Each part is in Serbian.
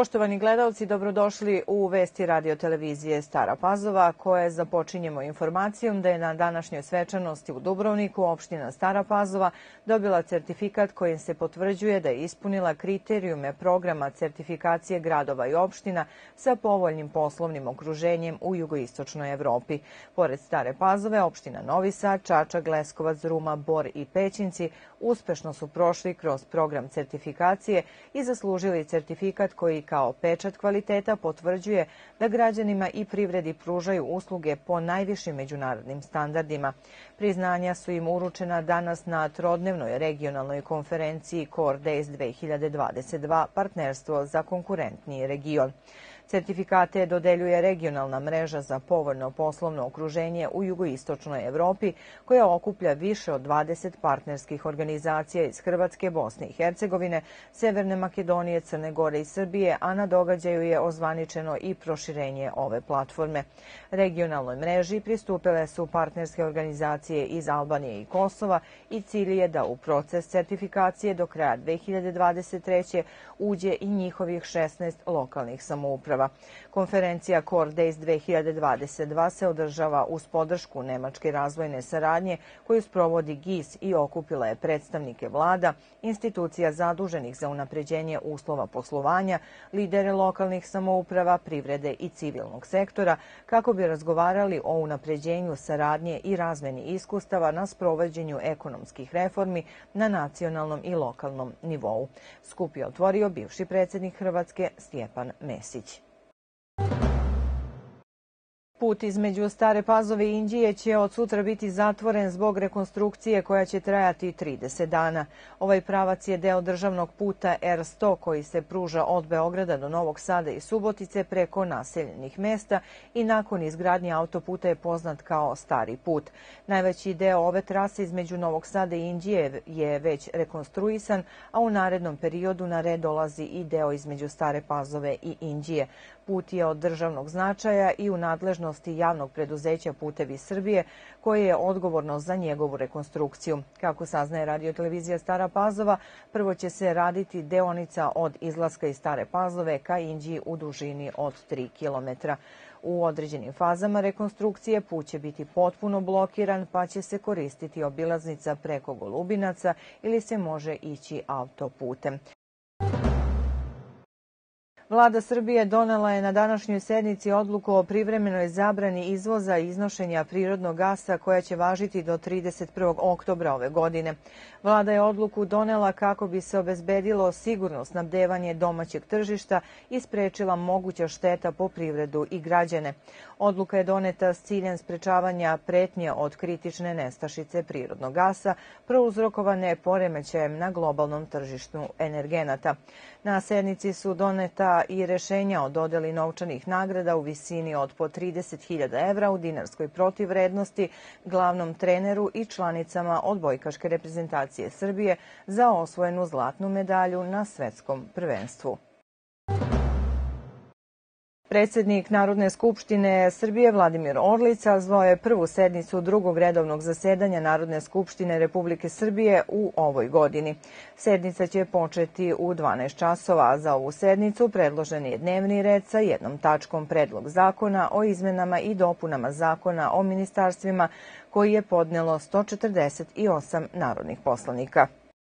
Poštovani gledalci, dobrodošli u Vesti radio televizije Stara Pazova, koje započinjemo informacijom da je na današnjoj svečanosti u Dubrovniku opština Stara Pazova dobila certifikat kojim se potvrđuje da je ispunila kriterijume programa certifikacije gradova i opština sa povoljnim poslovnim okruženjem u jugoistočnoj Evropi. Pored Stare Pazove, opština Novi Sad, Čačak, Leskovac, Ruma, Bor i Pećinci uspešno su prošli kroz program certifikacije i zaslužili certifikat koji kao pečat kvaliteta potvrđuje da građanima i privredi pružaju usluge po najvišim međunarodnim standardima. Priznanja su im uručena danas na trodnevnoj regionalnoj konferenciji Core Days 2022 Partnerstvo za konkurentniji region. Certifikate dodeljuje regionalna mreža za povoljno poslovno okruženje u jugoistočnoj Evropi, koja okuplja više od 20 partnerskih organizacija iz Hrvatske, Bosne i Hercegovine, Severne Makedonije, Crne Gore i Srbije, a na događaju je ozvaničeno i proširenje ove platforme. Regionalnoj mreži pristupile su partnerske organizacije iz Albanije i Kosova i cilj je da u proces certifikacije do kraja 2023. uđe i njihovih 16 lokalnih samouprava. Konferencija Core Days 2022 se održava uz podršku Nemačke razvojne saradnje koju sprovodi GIS i okupila je predstavnike vlada, institucija zaduženih za unapređenje uslova poslovanja, lidere lokalnih samouprava, privrede i civilnog sektora kako bi razgovarali o unapređenju saradnje i razmeni iskustava na sprovođenju ekonomskih reformi na nacionalnom i lokalnom nivou. Skup je otvorio bivši predsjednik Hrvatske Stjepan Mesić. Put između Stare Pazove i Inđije će od sutra biti zatvoren zbog rekonstrukcije koja će trajati 30 dana. Ovaj pravac je deo državnog puta R100 koji se pruža od Beograda do Novog Sada i Subotice preko naseljenih mesta i nakon izgradnje autoputa je poznat kao Stari put. Najveći deo ove trase između Novog Sada i Inđije je već rekonstruisan, a u narednom periodu na red dolazi i deo između Stare Pazove i Inđije. Put je od državnog značaja i u nadležnosti javnog preduzeća Putevi Srbije, koje je odgovorno za njegovu rekonstrukciju. Kako saznaje radiotelevizija Stara Pazova, prvo će se raditi deonica od izlaska iz Stare Pazove ka Inđiji u dužini od 3 km. U određenim fazama rekonstrukcije put će biti potpuno blokiran, pa će se koristiti obilaznica preko Golubinaca ili se može ići autoputem. Vlada Srbije donela je na današnjoj sednici odluku o privremenoj zabrani izvoza i iznošenja prirodnog gasa koja će važiti do 31. oktobra ove godine. Vlada je odluku donela kako bi se obezbedilo sigurno snabdevanje domaćeg tržišta i sprečila moguća šteta po privredu i građane. Odluka je doneta s ciljem sprečavanja pretnje od kritične nestašice prirodnog gasa prouzrokovane poremećajem na globalnom tržištu energenata. Na sednici su doneta i rešenja o dodeli novčanih nagrada u visini od po 30.000 evra u dinarskoj protivvrednosti glavnom treneru i članicama odbojkaške reprezentacije Srbije za osvojenu zlatnu medalju na svetskom prvenstvu. Predsjednik Narodne skupštine Srbije Vladimir Orlić sazvao je prvu sednicu drugog redovnog zasedanja Narodne skupštine Republike Srbije u ovoj godini. Sednica će početi u 12 časova, a za ovu sednicu predložen je dnevni red sa jednom tačkom Predlog zakona o izmenama i dopunama Zakona o ministarstvima koji je podnelo 148 narodnih poslanika.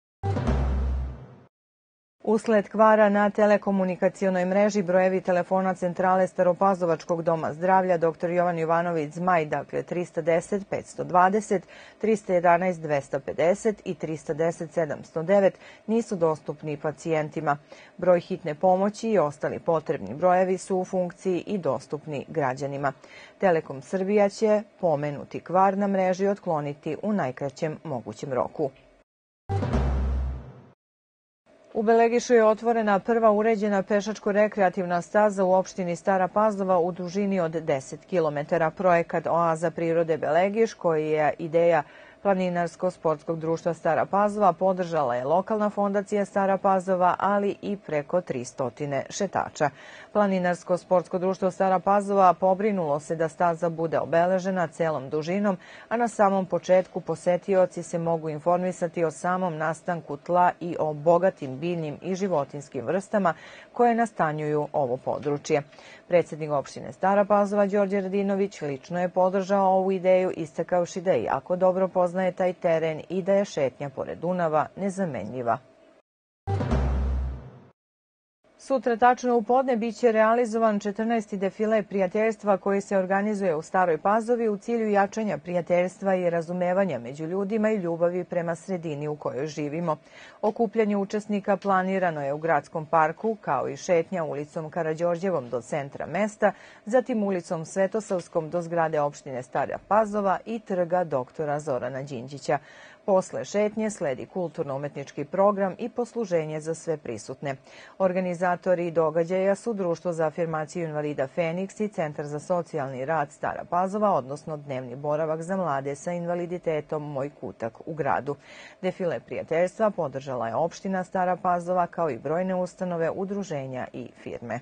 Usled kvara na telekomunikacionoj mreži brojevi telefona centrale Staropazovačkog doma zdravlja dr. Jovan Jovanović Zmaj, dakle 310 520, 311 250 i 310 709 nisu dostupni pacijentima. Broj hitne pomoći i ostali potrebni brojevi su u funkciji i dostupni građanima. Telekom Srbija će pomenuti kvar na mreži otkloniti u najkraćem mogućem roku. U Belegišu je otvorena prva uređena pešačko-rekreativna staza u opštini Stara Pazova u dužini od 10 km. Projekat Oaza prirode Belegiš, koji je ideja Planinarsko-sportskog društva Stara Pazova podržala je lokalna fondacija Stara Pazova, ali i preko 300 šetača. Planinarsko-sportsko društvo Stara Pazova pobrinulo se da staza bude obeležena celom dužinom, a na samom početku posetioci se mogu informisati o samom nastanku tla i o bogatim biljnim i životinjskim vrstama koje nastanjuju ovo područje. Predsjednik opštine Stara Pazova Đorđe Radinović lično je podržao ovu ideju, istakavši da jako dobro poznaje taj teren i da je šetnja pored Dunava nezamenljiva. Sutra tačno u podne biće realizovan 14. defile prijateljstva koji se organizuje u Staroj Pazovi u cilju jačanja prijateljstva i razumevanja među ljudima i ljubavi prema sredini u kojoj živimo. Okupljanje učesnika planirano je u gradskom parku, kao i šetnja ulicom Karađorđevom do centra mesta, zatim ulicom Svetosavskom do zgrade opštine Stara Pazova i trga doktora Zorana Đinđića. Posle šetnje sledi kulturno-umetnički program i posluženje za sve prisutne. Organizatori događaja su Društvo za afirmaciju invalida Feniks i Centar za socijalni rad Stara Pazova, odnosno dnevni boravak za mlade sa invaliditetom Moj kutak u gradu. Defile prijateljstva podržala je opština Stara Pazova kao i brojne ustanove, udruženja i firme.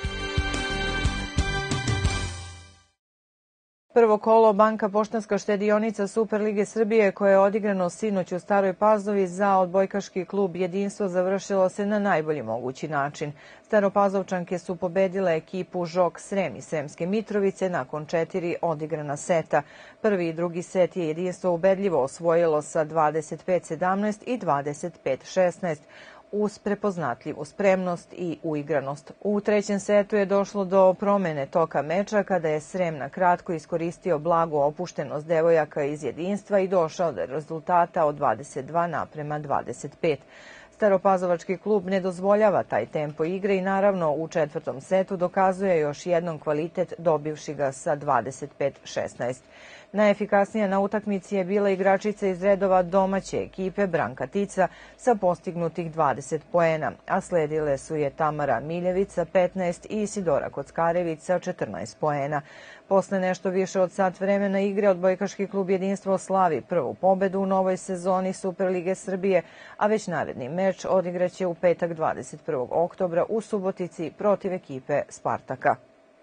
Prvo kolo Banka Poštanska štedionica Superlige Srbije koje je odigrano sinoć u Staroj Pazovi za odbojkaški klub Jedinstvo završilo se na najbolji mogući način. Staropazovčanke su pobedile ekipu Žok Srem i Sremske Mitrovice nakon 4 odigrana seta. Prvi i drugi set je Jedinstvo ubedljivo osvojilo sa 25-17 i 25-16. uz prepoznatljivu spremnost i uigranost. U trećem setu je došlo do promene toka meča kada je Srem na kratko iskoristio blagu opuštenost devojaka iz Jedinstva i došao do rezultata od 22:25. Staropazovački klub ne dozvoljava taj tempo igre i naravno u četvrtom setu dokazuje još jednom kvalitet dobivši ga sa 25-16. Najefikasnija na utakmici je bila igračica iz redova domaće ekipe Branka Tica sa postignutih 20 poena, a sledile su je Tamara Miljević sa 15 i Isidora Kockarević sa 14 poena. Posle nešto više od sat vremena igre odbojkaški klub Jedinstvo slavi prvu pobedu u novoj sezoni Superlige Srbije, a već naredni meč odigraće u petak 21. oktobra u Subotici protiv ekipe Spartaka.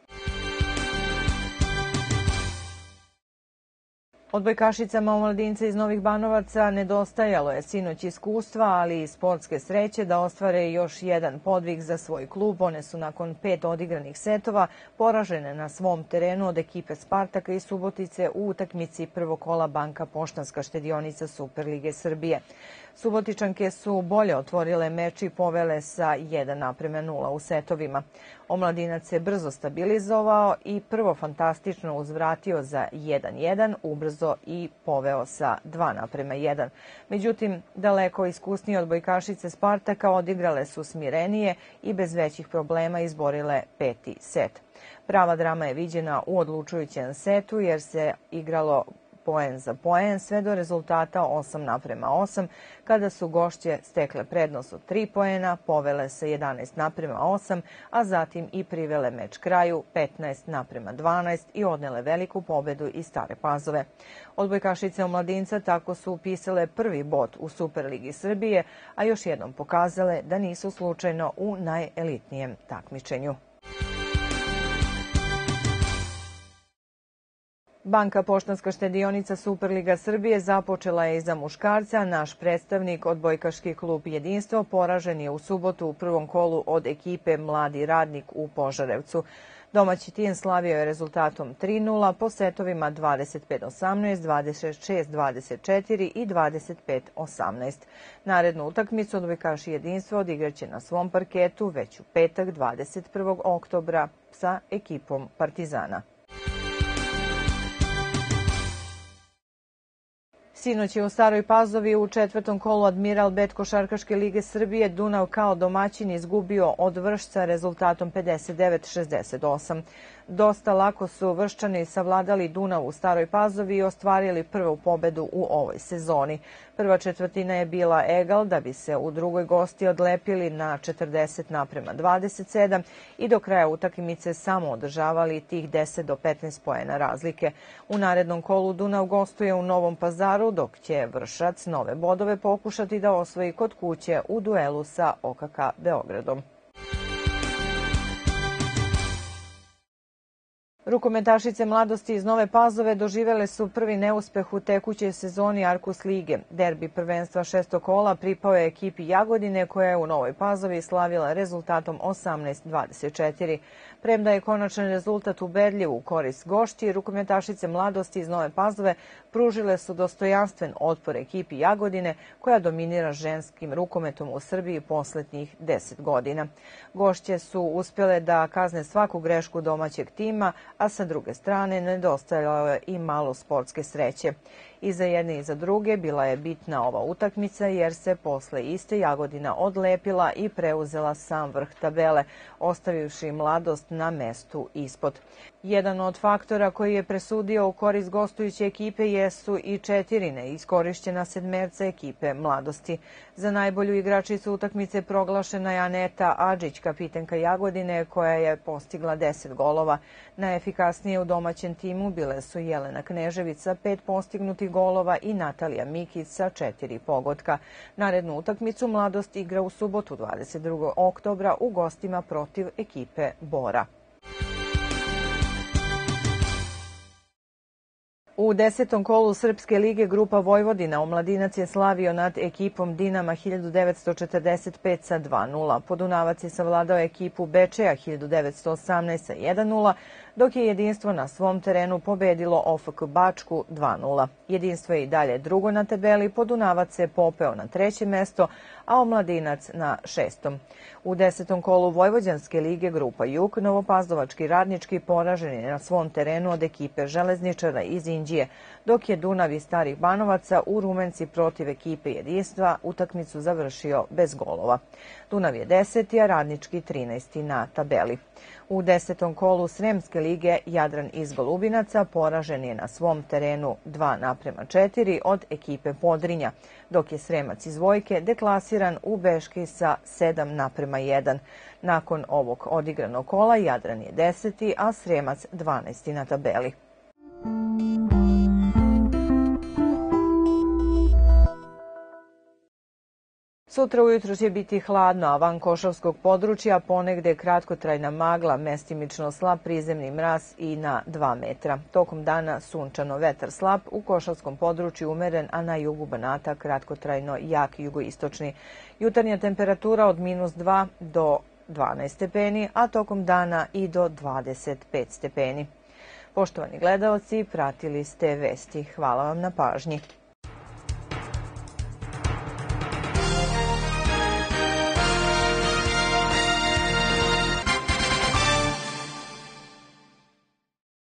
Odbojkašicama omladinca iz Novih Banovaca nedostajalo je sinoć iskustva, ali i sportske sreće da ostvare još jedan podvig za svoj klub. One su nakon 5 odigranih setova poražene na svom terenu od ekipe Spartaka i Subotice u utakmici prvog kola Banka Poštanska štedionica Superlige Srbije. Subotičanke su bolje otvorile meč i povele sa 1:0 u setovima. Omladinac se brzo stabilizovao i prvo fantastično uzvratio za 1:1, ubrzo i poveo sa 2:1. Međutim, daleko iskusnije odbojkašice Spartaka odigrale su smirenije i bez većih problema izborile 5. set. Prava drama je viđena u odlučujućem setu jer se igralo poen za poen sve do rezultata 8:8, kada su gošće stekle prednost od 3 poena, povele se 11:8, a zatim i privele meč kraju 15:12 i odnele veliku pobedu iz Stare Pazove. Odbojkašice omladinca tako su upisale prvi bod u Superligi Srbije, a još jednom pokazale da nisu slučajno u najelitnijem takmičenju. Banka Poštanska štedionica Superliga Srbije započela je i za muškarca. Naš predstavnik, odbojkaški klub Jedinstvo, poražen je u subotu u prvom kolu od ekipe Mladi radnik u Požarevcu. Domaći tim slavio je rezultatom 3:0 po setovima 25-18, 26-24 i 25-18. Narednu utakmicu odbojkaši Jedinstva odigraće na svom parketu već u petak 21. oktobra sa ekipom Partizana. Sinoć je u Staroj Pazovi u četvrtom kolu Admiral Bet košarkaške lige Srbije Dunav kao domaćin izgubio od Vršca rezultatom 59-68. Dosta lako su Vrščani savladali Dunav u Staroj Pazovi i ostvarili prvu pobedu u ovoj sezoni. Prva četvrtina je bila egal da bi se u drugoj gosti odlepili na 40:27 i do kraja utakmice samo održavali tih 10 do 15 poena razlike. U narednom kolu Dunav gostuje u Novom Pazaru, dok će Vršac nove bodove pokušati da osvoji kod kuće u duelu sa OKK Beogradom. Rukometašice mladosti iz Nove Pazove doživele su prvi neuspeh u tekućoj sezoni Arkus lige. Derbi prvenstva šestog kola pripao je ekipi Jagodine koja je u Novoj Pazovi slavila rezultatom 18-24. Premda je konačan rezultat ubedljiv u korist gošći, rukometašice mladosti iz Nove Pazove pružile su dostojanstven otpor ekipi Jagodine koja dominira ženskim rukometom u Srbiji poslednjih 10 godina. Gošće su uspjele da kazne svaku grešku domaćeg tima, a sa druge strane nedostajalo je i malo sportske sreće. I za jedne i za druge bila je bitna ova utakmica jer se posle iste Jagodina odlepila i preuzela sam vrh tabele, ostavivši mladost na mestu ispod. Jedan od faktora koji je presudio u korist gostujuće ekipe jesu i 4 neiskorišćena sedmerca ekipe mladosti. Za najbolju igračicu utakmice proglašena je Aneta Adžić, kapitenka Jagodine, koja je postigla 10 golova. Najefikasnije u domaćem timu bile su Jelena Knežević sa 5 postignutih golova i Natalija Mikić sa 4 pogotka. Narednu utakmicu mladost igra u subotu 22. oktobra u gostima protiv ekipe Bora. U 10. kolu Srpske lige grupa Vojvodina omladinac je slavio nad ekipom Dinama 1945 sa 2:0. Podunavac je savladao ekipu Bečeja 1918 sa 1:0, dok je Jedinstvo na svom terenu pobedilo OFK Bačku 2:0. Jedinstvo je i dalje drugo na tabeli, Podunavac se popeo na 3. mesto, a Omladinac na 6. U 10. kolu Vojvođanske lige grupa Jug novopazovački Radnički poražen je na svom terenu od ekipe Železničara iz Inđije, dok je Dunav iz Starih Banovaca u Rumenci protiv ekipe Jedinstva utakmicu završio bez golova. Dunav je 10. a Radnički 13. na tabeli. U 10. kolu Sremske lige Jadran iz Golubinaca poražen je na svom terenu 2:4 od ekipe Podrinja, dok je Sremac iz Vojke deklasiran u Beški sa 7:1. Nakon ovog odigranog kola Jadran je 10. a Sremac 12. na tabeli. Sutra ujutro će biti hladno, a van Košavskog područja ponegde kratkotrajna magla, mestimično slab prizemni mraz i na 2 metra. Tokom dana sunčano, vetar slab, u Košavskom području umeren, a na jugu Banata kratkotrajno jak jugoistočni. Jutarnja temperatura od -2 do 12 stepeni, a tokom dana i do 25 stepeni. Poštovani gledaoci, pratili ste vesti. Hvala vam na pažnji.